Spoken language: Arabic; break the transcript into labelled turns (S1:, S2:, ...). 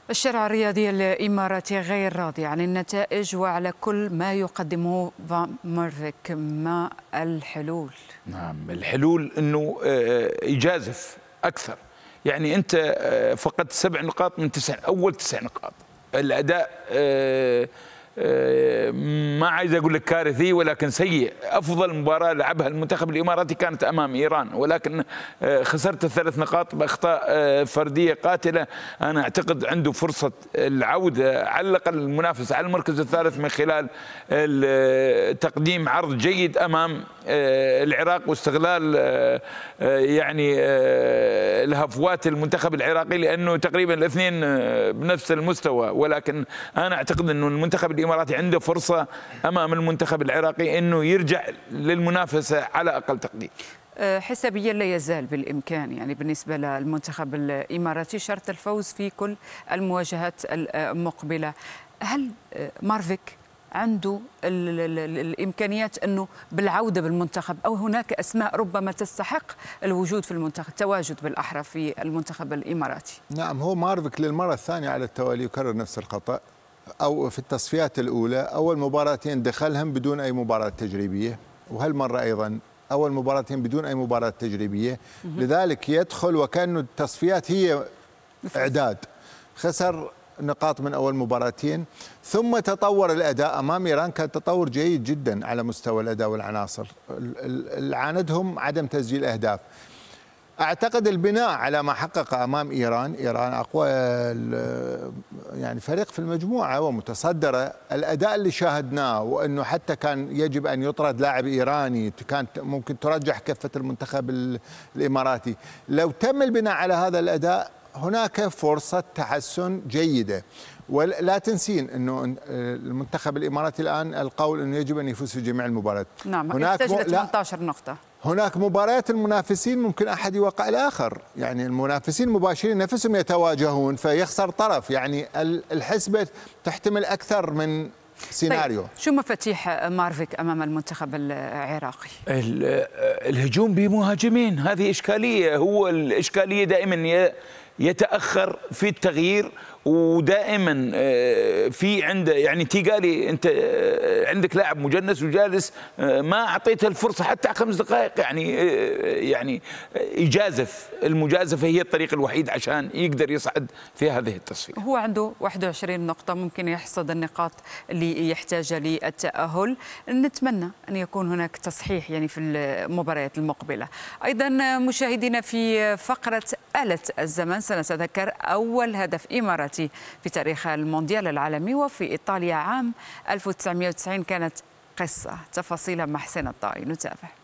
S1: الشارع الرياضي الإماراتي غير راضي عن النتائج وعلى كل ما يقدمه فان مارفيك. ما الحلول؟
S2: نعم، الحلول أنه يجازف أكثر. يعني أنت فقدت 7 نقاط من أول 9 نقاط. الأداء ما عايز أقول لك كارثي ولكن سيء. أفضل مباراة لعبها المنتخب الإماراتي كانت أمام إيران، ولكن خسرت ال3 نقاط بأخطاء فردية قاتلة. أنا أعتقد عنده فرصة العودة على الأقل المنافسة على المركز الثالث من خلال تقديم عرض جيد أمام العراق واستغلال يعني الهفوات المنتخب العراقي، لأنه تقريبا الاثنين بنفس المستوى. ولكن أنا أعتقد أنه المنتخب الإماراتي عنده فرصة أمام المنتخب العراقي أنه يرجع للمنافسة على أقل تقدير.
S1: حسابيا لا يزال بالإمكان يعني بالنسبة للمنتخب الإماراتي شرط الفوز في كل المواجهات المقبلة. هل مارفيك عنده الإمكانيات أنه بالعودة بالمنتخب، أو هناك أسماء ربما تستحق الوجود في المنتخب، التواجد بالأحرى في المنتخب الإماراتي؟
S3: نعم، هو مارفيك للمرة الثانية على التوالي يكرر نفس الخطأ. أو في التصفيات الأولى أول مباراتين دخلهم بدون أي مباراة تجريبية، وهالمرة أيضا أول مباراتين بدون أي مباراة تجريبية. لذلك يدخل وكأنه التصفيات هي إعداد. خسر نقاط من أول مباراتين، ثم تطور الأداء أمام إيران. كان تطور جيد جدا على مستوى الأداء والعناصر. اللي عاندهم عدم تسجيل أهداف. أعتقد البناء على ما حقق أمام إيران أقوى يعني فريق في المجموعة ومتصدرة. الأداء اللي شاهدناه وأنه حتى كان يجب أن يطرد لاعب إيراني، كانت ممكن ترجح كفة المنتخب الإماراتي. لو تم البناء على هذا الأداء هناك فرصة تحسن جيدة. ولا تنسين أنه المنتخب الإماراتي الآن القول أنه يجب أن يفوز في جميع المباريات.
S1: نعم، يحتاج ل 18 نقطة.
S3: هناك مباريات المنافسين ممكن أحد يوقع الآخر، يعني المنافسين المباشرين نفسهم يتواجهون فيخسر طرف. يعني الحسبة تحتمل أكثر من سيناريو.
S1: طيب، شو مفاتيح مارفيك أمام المنتخب العراقي؟
S2: الهجوم بمهاجمين، هذه إشكالية. هو الإشكالية دائما يتأخر في التغيير، ودائما في عنده يعني تيغالي. انت عندك لاعب مجنس وجالس، ما اعطيته الفرصه حتى 5 دقائق. يعني يجازف. المجازفه هي الطريق الوحيد عشان يقدر يصعد في هذه التصفيه.
S1: هو عنده 21 نقطه، ممكن يحصد النقاط اللي يحتاجها للتاهل. نتمنى ان يكون هناك تصحيح يعني في المباريات المقبله. ايضا مشاهدينا، في فقره آلة الزمن سنتذكر اول هدف إماراتي في تاريخ المونديال العالمي وفي إيطاليا عام 1990. كانت قصة. تفاصيل مع حسين الطائي، نتابع.